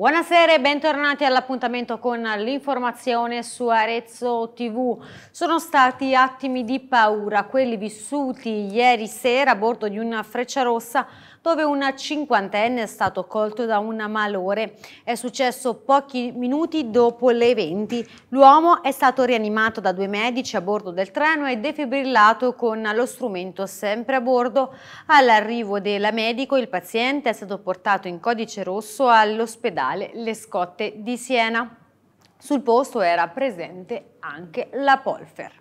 Buonasera e bentornati all'appuntamento con l'informazione su Arezzo TV. Sono stati attimi di paura quelli vissuti ieri sera a bordo di una Frecciarossa dove un cinquantenne è stato colto da un malore. È successo pochi minuti dopo le 20. L'uomo è stato rianimato da 2 medici a bordo del treno e defibrillato con lo strumento sempre a bordo. All'arrivo del medico il paziente è stato portato in codice rosso all'ospedale Le Scotte di Siena. Sul posto era presente anche la Polfer.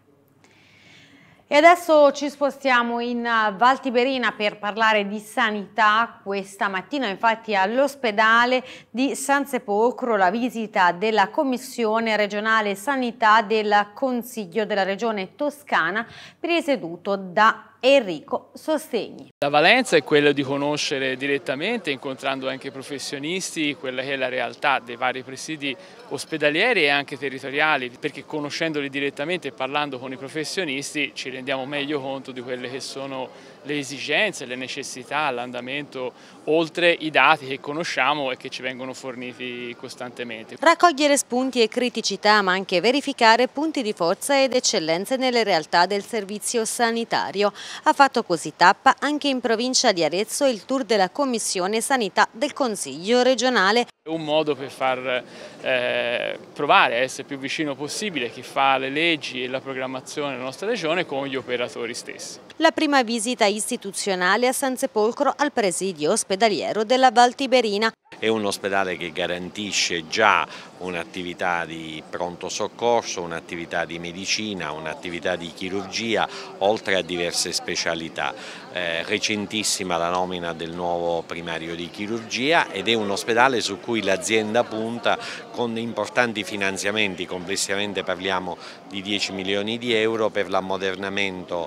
E adesso ci spostiamo in Val Tiberina per parlare di sanità. Questa mattina infatti all'ospedale di San Sepolcro la visita della Commissione regionale sanità del Consiglio della Regione Toscana presieduto da Enrico Sostegni. La valenza è quella di conoscere direttamente, incontrando anche i professionisti, quella che è la realtà dei vari presidi ospedalieri e anche territoriali, perché conoscendoli direttamente e parlando con i professionisti ci rendiamo meglio conto di quelle che sono le esigenze, le necessità, l'andamento, oltre i dati che conosciamo e che ci vengono forniti costantemente. Raccogliere spunti e criticità, ma anche verificare punti di forza ed eccellenze nelle realtà del servizio sanitario. Ha fatto così tappa anche in provincia di Arezzo il tour della Commissione Sanità del Consiglio regionale. È un modo per far provare a essere più vicino possibile chi fa le leggi e la programmazione della nostra regione con gli operatori stessi. La prima visita istituzionale a San Sepolcro al presidio ospedaliero della Val Tiberina. È un ospedale che garantisce già un'attività di pronto soccorso, un'attività di medicina, un'attività di chirurgia, oltre a diverse specialità. Recentissima la nomina del nuovo primario di chirurgia ed è un ospedale su cui l'azienda punta con importanti finanziamenti, complessivamente parliamo di 10 milioni di euro per l'ammodernamento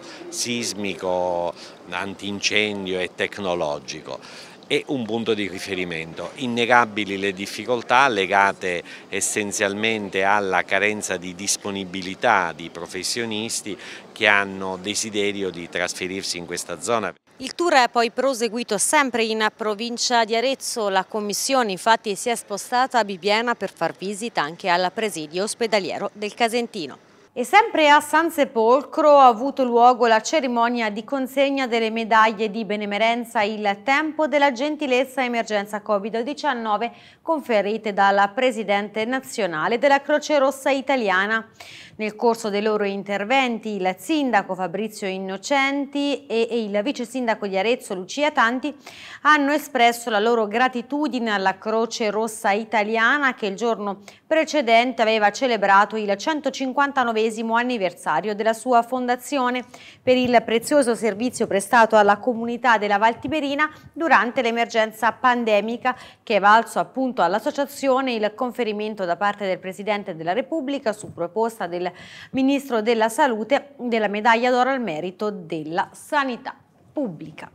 sismico, antincendio e tecnologico. È un punto di riferimento. Innegabili le difficoltà legate essenzialmente alla carenza di disponibilità di professionisti che hanno desiderio di trasferirsi in questa zona. Il tour è poi proseguito sempre in provincia di Arezzo. La commissione infatti si è spostata a Bibbiena per far visita anche al presidio ospedaliero del Casentino. E sempre a San Sepolcro ha avuto luogo la cerimonia di consegna delle medaglie di benemerenza Il Tempo della Gentilezza Emergenza Covid-19 conferite dal Presidente nazionale della Croce Rossa Italiana. Nel corso dei loro interventi il sindaco Fabrizio Innocenti e il vice sindaco di Arezzo Lucia Tanti hanno espresso la loro gratitudine alla Croce Rossa Italiana che il giorno precedente aveva celebrato il 159esimo anniversario della sua fondazione per il prezioso servizio prestato alla comunità della Val Tiberina durante l'emergenza pandemica, che è valso appunto all'associazione il conferimento da parte del Presidente della Repubblica su proposta del Ministro della Salute della medaglia d'oro al merito della sanità pubblica.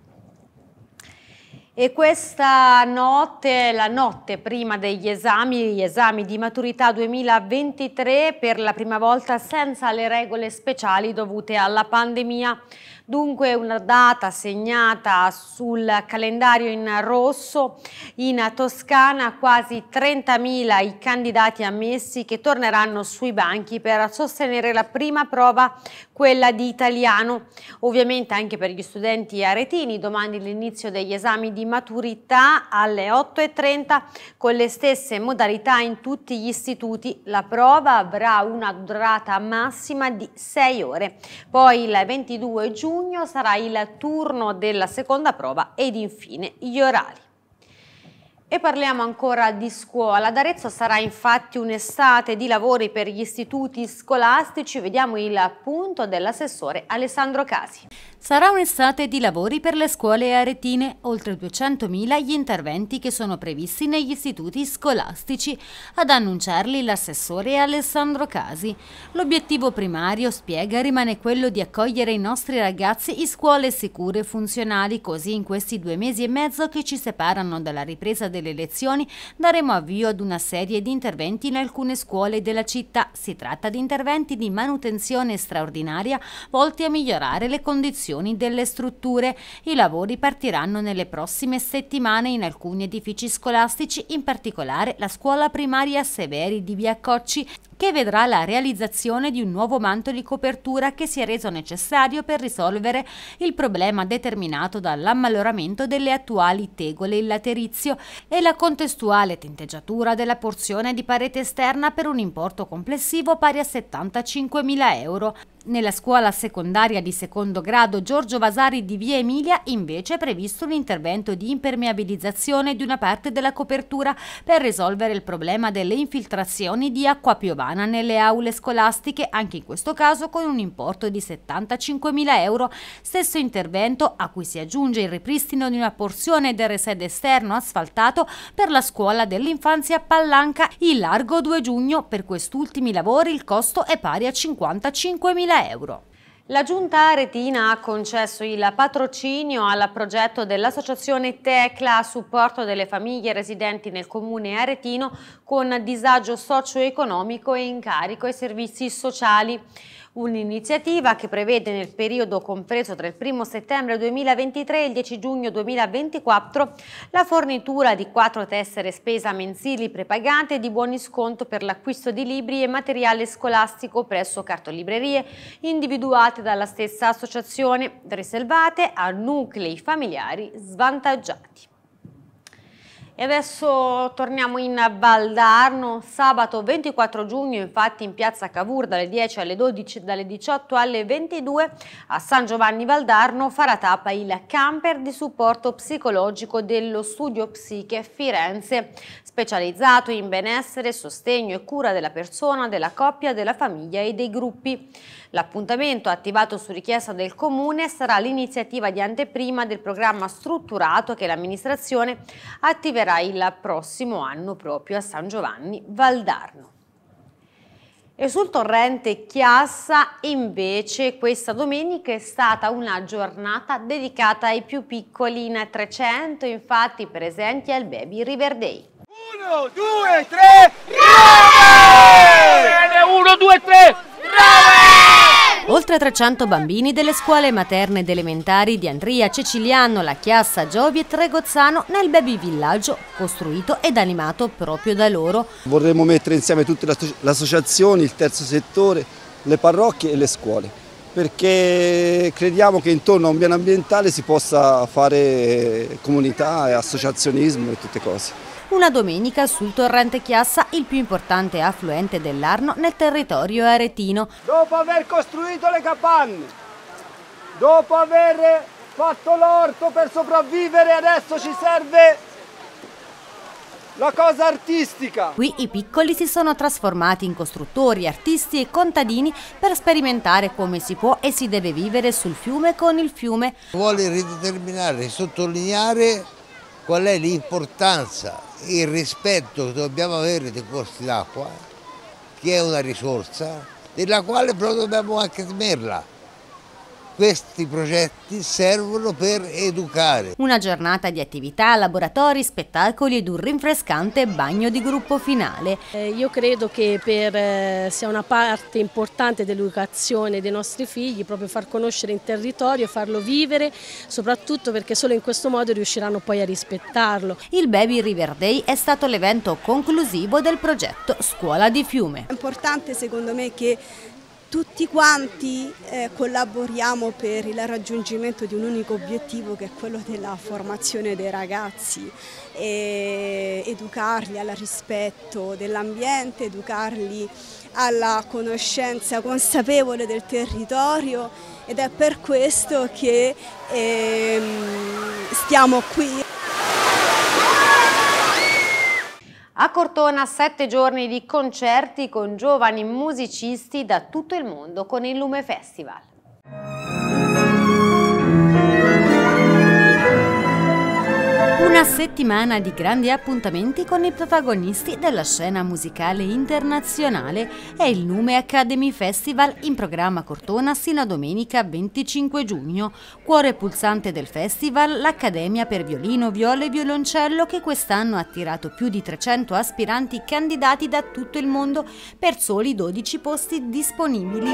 E questa notte, la notte prima degli esami, gli esami di maturità 2023 per la prima volta senza le regole speciali dovute alla pandemia. Dunque una data segnata sul calendario in rosso. In Toscana quasi 30.000 i candidati ammessi che torneranno sui banchi per sostenere la prima prova, quella di italiano. Ovviamente anche per gli studenti aretini domani l'inizio degli esami di maturità alle 8:30 con le stesse modalità in tutti gli istituti. La prova avrà una durata massima di 6 ore. Poi il 22 giugno sarà il turno della seconda prova ed infine gli orali. E parliamo ancora di scuola. Ad Arezzo sarà infatti un'estate di lavori per gli istituti scolastici. Vediamo il punto dell'assessore Alessandro Casi. Sarà un'estate di lavori per le scuole aretine, oltre 200.000 gli interventi che sono previsti negli istituti scolastici. Ad annunciarli l'assessore Alessandro Casi. L'obiettivo primario, spiega, rimane quello di accogliere i nostri ragazzi in scuole sicure e funzionali, così in questi 2 mesi e mezzo che ci separano dalla ripresa del delle elezioni daremo avvio ad una serie di interventi in alcune scuole della città. Si tratta di interventi di manutenzione straordinaria volti a migliorare le condizioni delle strutture. I lavori partiranno nelle prossime settimane in alcuni edifici scolastici, in particolare la scuola primaria Severi di Via Cocci, che vedrà la realizzazione di un nuovo manto di copertura che si è reso necessario per risolvere il problema determinato dall'ammaloramento delle attuali tegole in laterizio e la contestuale tinteggiatura della porzione di parete esterna per un importo complessivo pari a 75.000 euro. Nella scuola secondaria di secondo grado Giorgio Vasari di Via Emilia invece è previsto un intervento di impermeabilizzazione di una parte della copertura per risolvere il problema delle infiltrazioni di acqua piovana nelle aule scolastiche, anche in questo caso con un importo di 75.000 euro. Stesso intervento a cui si aggiunge il ripristino di una porzione del resed esterno asfaltato per la scuola dell'infanzia Pallanca in largo 2 giugno. Per quest'ultimi lavori il costo è pari a 55.000 euro. La Giunta aretina ha concesso il patrocinio al progetto dell'associazione Tecla a supporto delle famiglie residenti nel comune aretino con disagio socio-economico e incarico ai servizi sociali. Un'iniziativa che prevede nel periodo compreso tra il 1 settembre 2023 e il 10 giugno 2024 la fornitura di 4 tessere spesa mensili prepagate e di buoni sconto per l'acquisto di libri e materiale scolastico presso cartolibrerie individuate dalla stessa associazione, riservate a nuclei familiari svantaggiati. E adesso torniamo in Valdarno. Sabato 24 giugno, infatti, in piazza Cavour dalle 10 alle 12, dalle 18 alle 22 a San Giovanni Valdarno farà tappa il camper di supporto psicologico dello Studio Psiche Firenze, specializzato in benessere, sostegno e cura della persona, della coppia, della famiglia e dei gruppi. L'appuntamento, attivato su richiesta del Comune, sarà l'iniziativa di anteprima del programma strutturato che l'amministrazione attiverà il prossimo anno proprio a San Giovanni Valdarno. E sul torrente Chiassa invece questa domenica è stata una giornata dedicata ai più piccoli, in 300 infatti presenti al Baby River Day. 1, 2, 3, Rove! 1, 2, 3, Rove! Oltre 300 bambini delle scuole materne ed elementari di Andria, Ceciliano, La Chiassa, Giovi e Tregozzano nel Baby Villaggio, costruito ed animato proprio da loro. Vorremmo mettere insieme tutte le associazioni, il terzo settore, le parrocchie e le scuole, perché crediamo che intorno a un piano ambientale si possa fare comunità e associazionismo e tutte cose. Una domenica sul torrente Chiassa, il più importante affluente dell'Arno nel territorio aretino. Dopo aver costruito le capanne, dopo aver fatto l'orto per sopravvivere, adesso ci serve la cosa artistica. Qui i piccoli si sono trasformati in costruttori, artisti e contadini per sperimentare come si può e si deve vivere sul fiume con il fiume. Vuole rideterminare, sottolineare qual è l'importanza, il rispetto che dobbiamo avere dei corsi d'acqua, che è una risorsa, della quale però dobbiamo anche temerla. Questi progetti servono per educare. Una giornata di attività, laboratori, spettacoli ed un rinfrescante bagno di gruppo finale. Io credo che sia una parte importante dell'educazione dei nostri figli, proprio far conoscere il territorio, farlo vivere, soprattutto perché solo in questo modo riusciranno poi a rispettarlo. Il Baby River Day è stato l'evento conclusivo del progetto Scuola di Fiume. È importante secondo me che tutti quanti collaboriamo per il raggiungimento di un unico obiettivo, che è quello della formazione dei ragazzi, e educarli al rispetto dell'ambiente, educarli alla conoscenza consapevole del territorio, ed è per questo che stiamo qui. A Cortona 7 giorni di concerti con giovani musicisti da tutto il mondo con il Lume Festival. Una settimana di grandi appuntamenti con i protagonisti della scena musicale internazionale è il Nume Academy Festival in programma a Cortona sino a domenica 25 giugno. Cuore pulsante del festival, l'Accademia per violino, viola e violoncello che quest'anno ha attirato più di 300 aspiranti candidati da tutto il mondo per soli 12 posti disponibili.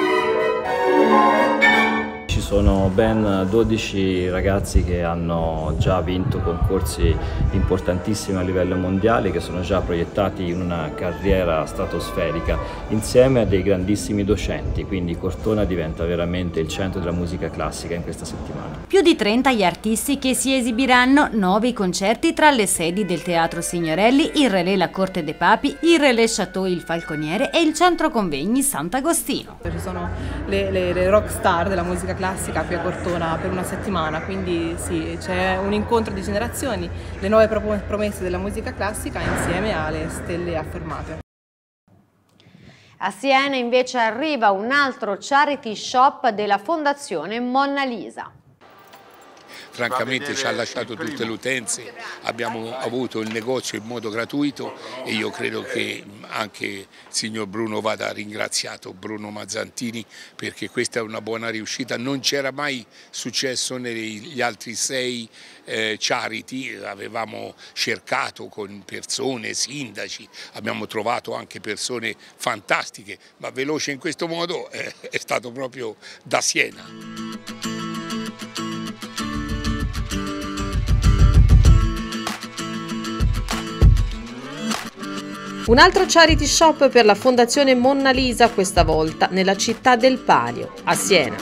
Ci sono ben 12 ragazzi che hanno già vinto concorsi importantissimi a livello mondiale, che sono già proiettati in una carriera stratosferica insieme a dei grandissimi docenti, quindi Cortona diventa veramente il centro della musica classica in questa settimana. Più di 30 gli artisti che si esibiranno, 9 concerti tra le sedi del Teatro Signorelli, il Relais La Corte dei Papi, il Relais Château Il Falconiere e il Centro Convegni Sant'Agostino. Ci sono le rock star della musica classica qui a Cortona per una settimana, quindi sì, c'è un incontro di generazioni, le nuove promesse della musica classica insieme alle stelle affermate. A Siena invece arriva un altro charity shop della Fondazione Monna Lisa. Francamente ci ha lasciato tutte le utenze, abbiamo avuto il negozio in modo gratuito e io credo che anche il signor Bruno vada ringraziato, Bruno Mazzantini, perché questa è una buona riuscita, non c'era mai successo negli altri 6 charity, avevamo cercato con persone, sindaci, abbiamo trovato anche persone fantastiche, ma veloce in questo modo è stato proprio da Siena. Un altro charity shop per la Fondazione Monna Lisa, questa volta nella città del Palio, a Siena.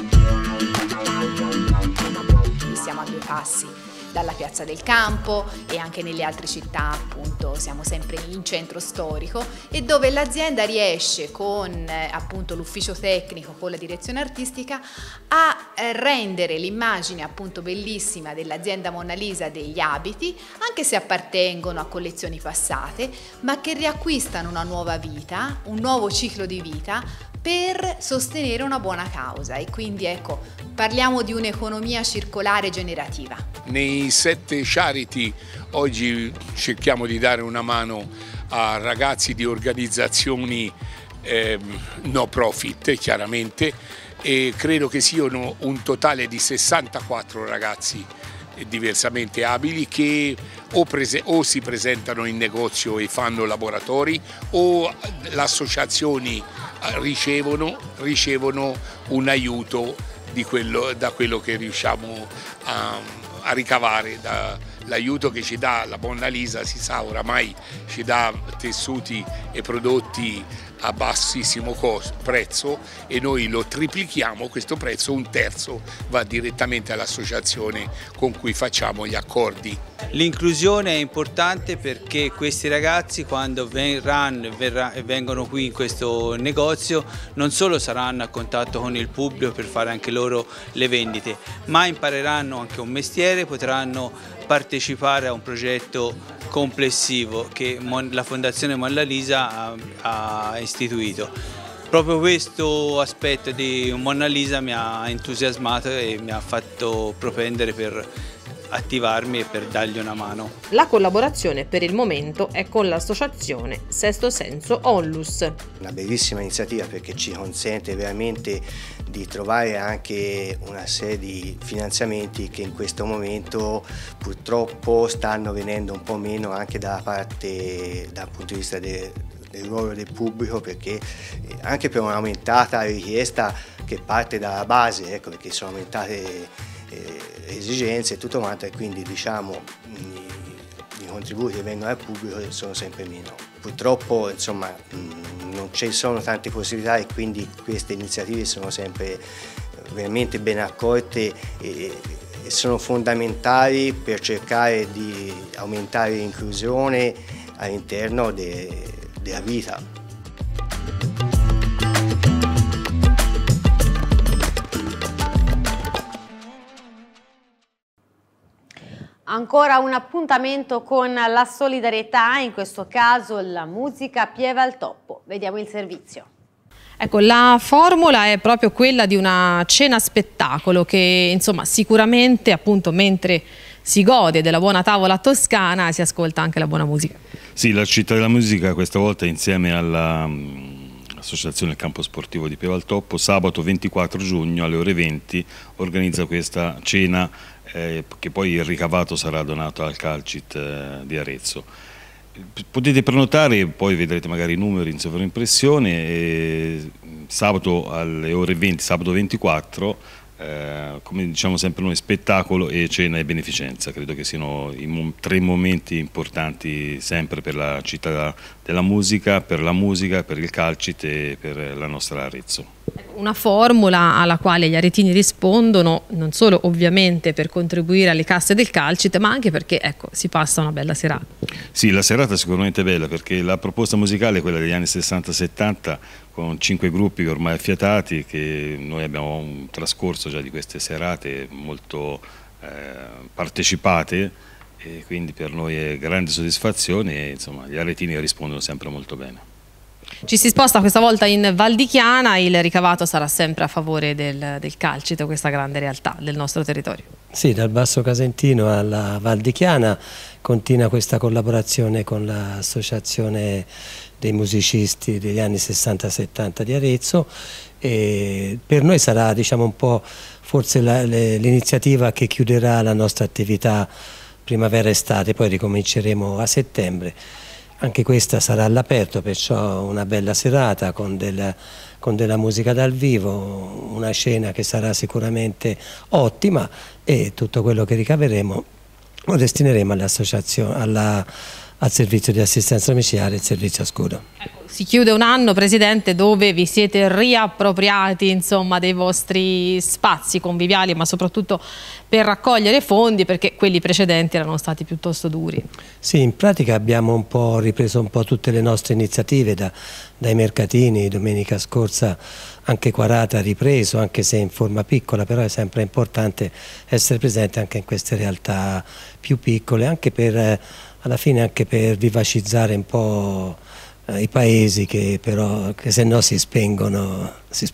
Siamo a 2 passi dalla Piazza del Campo e anche nelle altre città, appunto, siamo sempre in centro storico e dove l'azienda riesce con appunto l'ufficio tecnico, con la direzione artistica a rendere l'immagine appunto bellissima dell'azienda Monna Lisa degli abiti, anche se appartengono a collezioni passate, ma che riacquistano una nuova vita, un nuovo ciclo di vita per sostenere una buona causa e quindi ecco, parliamo di un'economia circolare generativa. Nei 7 charity oggi cerchiamo di dare una mano a ragazzi di organizzazioni no profit chiaramente e credo che siano un totale di 64 ragazzi diversamente abili che o si presentano in negozio e fanno laboratori o le associazioni ricevono un aiuto da quello che riusciamo a ricavare, l'aiuto che ci dà la Monna Lisa, si sa oramai, ci dà tessuti e prodotti a bassissimo prezzo e noi lo triplichiamo, questo prezzo, 1/3 va direttamente all'associazione con cui facciamo gli accordi. L'inclusione è importante perché questi ragazzi quando vengono qui in questo negozio non solo saranno a contatto con il pubblico per fare anche loro le vendite, ma impareranno anche un mestiere, potranno partecipare a un progetto complessivo che la Fondazione Monna Lisa ha istituito. Proprio questo aspetto di Monna Lisa mi ha entusiasmato e mi ha fatto propendere per attivarmi e per dargli una mano. La collaborazione per il momento è con l'associazione Sesto Senso Onlus. Una bellissima iniziativa perché ci consente veramente di trovare anche una serie di finanziamenti che in questo momento purtroppo stanno venendo un po' meno anche da parte dal punto di vista del ruolo del pubblico, perché anche per un'aumentata richiesta che parte dalla base, ecco, perché sono aumentate esigenze e tutto quanto e quindi diciamo i contributi che vengono dal pubblico sono sempre meno. Purtroppo insomma non ci sono tante possibilità e quindi queste iniziative sono sempre veramente ben accolte e sono fondamentali per cercare di aumentare l'inclusione all'interno della vita. Ancora un appuntamento con la solidarietà, in questo caso la musica pieva al toppo. Vediamo il servizio. Ecco, la formula è proprio quella di una cena spettacolo che insomma sicuramente appunto mentre si gode della buona tavola toscana, si ascolta anche la buona musica. Sì, la Città della Musica questa volta insieme all'Associazione Campo Sportivo di Pieve al Topo, sabato 24 giugno alle ore 20 organizza questa cena che poi il ricavato sarà donato al Calcit di Arezzo. Potete prenotare, poi vedrete magari i numeri in sovraimpressione. Sabato alle ore 20, sabato 24, come diciamo sempre noi, spettacolo e cena e beneficenza. Credo che siano i tre momenti importanti sempre per la città della musica, per il Calcit e per la nostra Arezzo. Una formula alla quale gli aretini rispondono non solo ovviamente per contribuire alle casse del Calcit, ma anche perché ecco, si passa una bella serata. Sì, la serata è sicuramente bella perché la proposta musicale è quella degli anni 60-70 con 5 gruppi ormai affiatati, che noi abbiamo un trascorso già di queste serate molto partecipate, e quindi per noi è grande soddisfazione e insomma gli aretini rispondono sempre molto bene. Ci si sposta questa volta in Val di Chiana, il ricavato sarà sempre a favore del Calcit, questa grande realtà del nostro territorio. Sì, dal Basso Casentino alla Val di Chiana continua questa collaborazione con l'associazione dei musicisti degli anni 60-70 di Arezzo, e per noi sarà, diciamo, un po' forse l'iniziativa che chiuderà la nostra attività primavera-estate, poi ricominceremo a settembre. Anche questa sarà all'aperto, perciò una bella serata con della musica dal vivo, una cena che sarà sicuramente ottima, e tutto quello che ricaveremo lo destineremo all'associazione, al servizio di assistenza domiciliare e il servizio a scudo. Si chiude un anno, Presidente, dove vi siete riappropriati insomma dei vostri spazi conviviali, ma soprattutto per raccogliere fondi, perché quelli precedenti erano stati piuttosto duri. Sì, in pratica abbiamo ripreso un po' tutte le nostre iniziative, dai mercatini. Domenica scorsa anche Quarata ha ripreso, anche se in forma piccola, però è sempre importante essere presente anche in queste realtà più piccole, anche alla fine anche per vivacizzare un po' i paesi che se no si spengono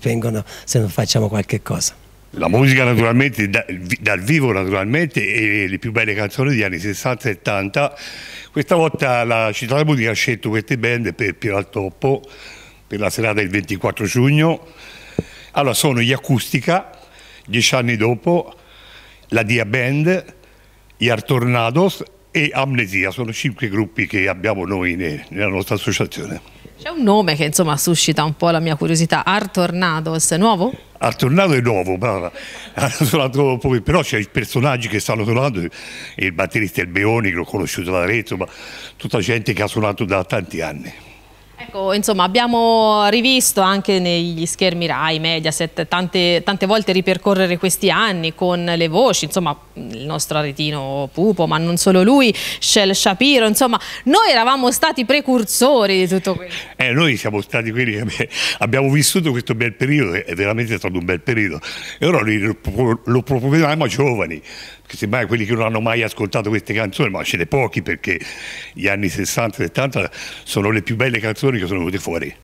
se non facciamo qualche cosa. La musica naturalmente, dal vivo naturalmente, e le più belle canzoni degli anni 60-70. Questa volta la Città della Musica ha scelto queste band per Pieve al Topo, per la serata del 24 giugno. Allora sono gli Acustica, 10 anni dopo, la Dia Band, gli Art Tornados e Amnesia. Sono 5 gruppi che abbiamo noi nella nostra associazione. C'è un nome che insomma suscita un po' la mia curiosità, Art Tornados, è nuovo? Art Tornado è nuovo, però c'è i personaggi che stanno suonando, il batterista il Beoni, che l'ho conosciuto da Arezzo, ma tutta gente che ha suonato da tanti anni. Ecco, insomma, abbiamo rivisto anche negli schermi Rai, Mediaset, tante volte ripercorrere questi anni con le voci, insomma, il nostro aretino Pupo, ma non solo lui, Shel Shapiro, insomma, noi eravamo stati precursori di tutto questo. Noi siamo stati quelli che abbiamo vissuto questo bel periodo, è veramente stato un bel periodo, e ora lo proponiamo ai giovani, che semmai quelli che non hanno mai ascoltato queste canzoni, ma ce ne pochi, perché gli anni 60-70 sono le più belle canzoni che sono venute fuori.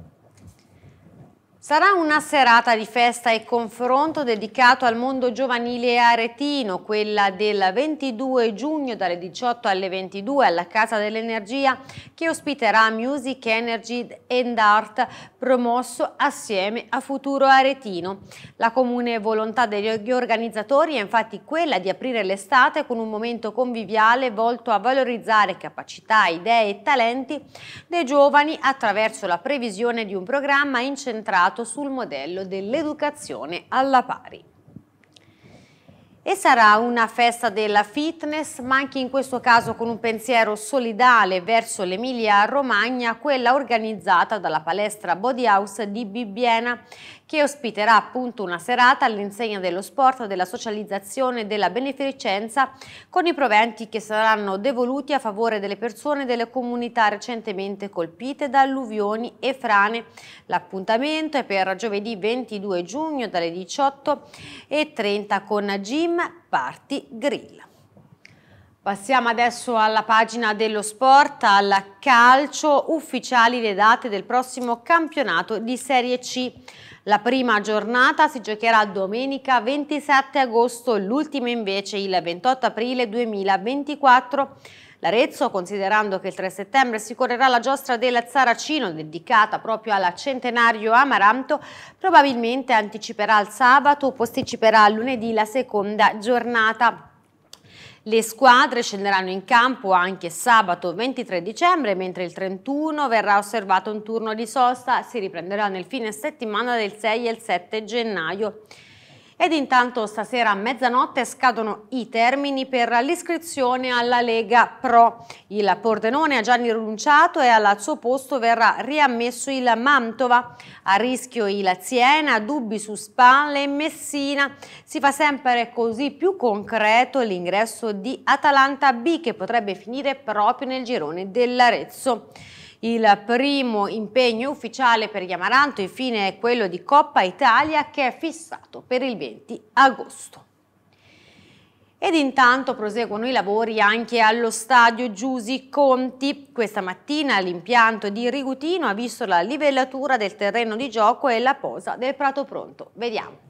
Sarà una serata di festa e confronto dedicato al mondo giovanile aretino, quella del 22 giugno dalle 18 alle 22 alla Casa dell'Energia, che ospiterà Music, Energy and Art, promosso assieme a Futuro Aretino. La comune volontà degli organizzatori è infatti quella di aprire l'estate con un momento conviviale volto a valorizzare capacità, idee e talenti dei giovani attraverso la previsione di un programma incentrato sul modello dell'educazione alla pari. E sarà una festa della fitness, ma anche in questo caso con un pensiero solidale verso l'Emilia-Romagna, quella organizzata dalla palestra Body House di Bibbiena, che ospiterà appunto una serata all'insegna dello sport, della socializzazione e della beneficenza, con i proventi che saranno devoluti a favore delle persone delle comunità recentemente colpite da alluvioni e frane. L'appuntamento è per giovedì 22 giugno dalle 18:30 con Gym Party Grill. Passiamo adesso alla pagina dello sport, al calcio, ufficiali le date del prossimo campionato di Serie C. La prima giornata si giocherà domenica 27 agosto, l'ultima invece il 28 aprile 2024. L'Arezzo, considerando che il 3 settembre si correrà la giostra del Saracino dedicata proprio al centenario Amaranto, probabilmente anticiperà il sabato o posticiperà a lunedì la seconda giornata. Le squadre scenderanno in campo anche sabato 23 dicembre, mentre il 31 verrà osservato un turno di sosta, si riprenderà nel fine settimana del 6 e il 7 gennaio. Ed intanto stasera a mezzanotte scadono i termini per l'iscrizione alla Lega Pro. Il Pordenone ha già rinunciato e al suo posto verrà riammesso il Mantova. A rischio il Siena, dubbi su Spal e Messina. Si fa sempre così più concreto l'ingresso di Atalanta B, che potrebbe finire proprio nel girone dell'Arezzo. Il primo impegno ufficiale per gli Amaranto infine è quello di Coppa Italia, che è fissato per il 20 agosto. Ed intanto proseguono i lavori anche allo stadio Giusi Conti. Questa mattina l'impianto di Rigutino ha visto la livellatura del terreno di gioco e la posa del prato pronto. Vediamo.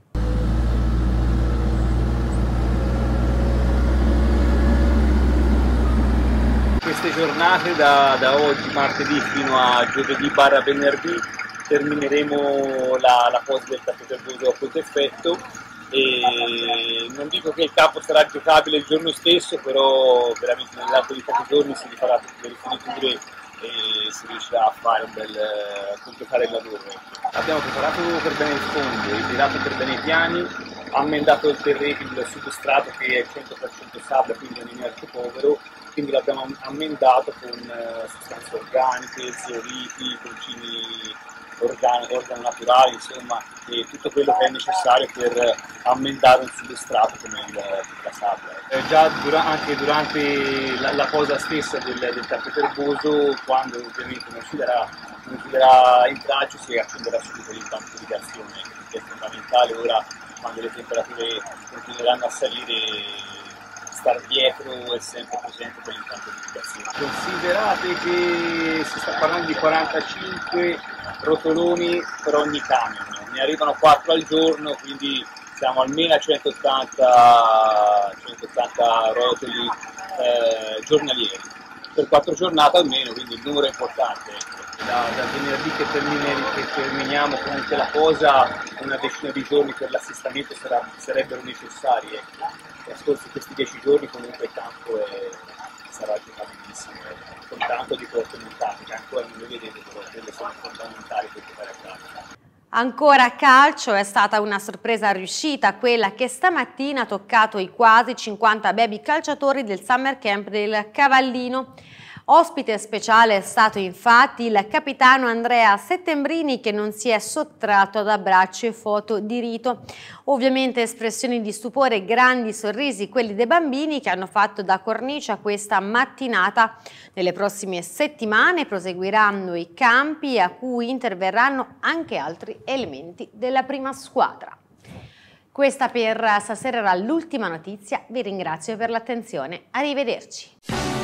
Queste giornate da oggi, martedì, fino a giovedì/venerdì termineremo la posa del tappeto erboso a quoto effetto, e non dico che il campo sarà giocabile il giorno stesso, però veramente nell'arco di pochi giorni si rifarà tutte le rifiniture e si riuscirà a fare completare il lavoro. Abbiamo preparato per bene il fondo, ritirato per bene i piani, ammendato il terreno, il substrato che è 100% sabbia, quindi è un inerto povero, quindi l'abbiamo ammendato con sostanze organiche, zeoliti, concimi organonaturali, insomma, e tutto quello che è necessario per ammendare un substrato come la sabbia. Già anche durante la posa stessa del tappeto erboso, quando ovviamente non si darà intralcio, si accenderà subito l'impianto di irrigazione, che è fondamentale ora quando le temperature continueranno a salire. Star dietro e sempre presente per l'impianto di irrigazione. Considerate che si sta parlando di 45 rotoloni per ogni camion, ne arrivano 4 al giorno, quindi siamo almeno a 180 rotoli giornalieri, per 4 giornate almeno, quindi il numero è importante. Da venerdì che terminiamo comunque la posa, una decina di giorni per l'assestamento sarebbero necessari. Trascorsi questi 10 giorni comunque il campo sarà giocabilissimo, con tanto di porte montate, che ancora non le vedete, però quelle sono fondamentali per giocare a calcio. Ancora a calcio è stata una sorpresa riuscita, quella che stamattina ha toccato i quasi 50 baby calciatori del Summer Camp del Cavallino. Ospite speciale è stato infatti il capitano Andrea Settembrini, che non si è sottratto ad abbracci e foto di rito. Ovviamente espressioni di stupore e grandi sorrisi, quelli dei bambini, che hanno fatto da cornice a questa mattinata. Nelle prossime settimane proseguiranno i campi a cui interverranno anche altri elementi della prima squadra. Questa per stasera era l'ultima notizia, vi ringrazio per l'attenzione, arrivederci.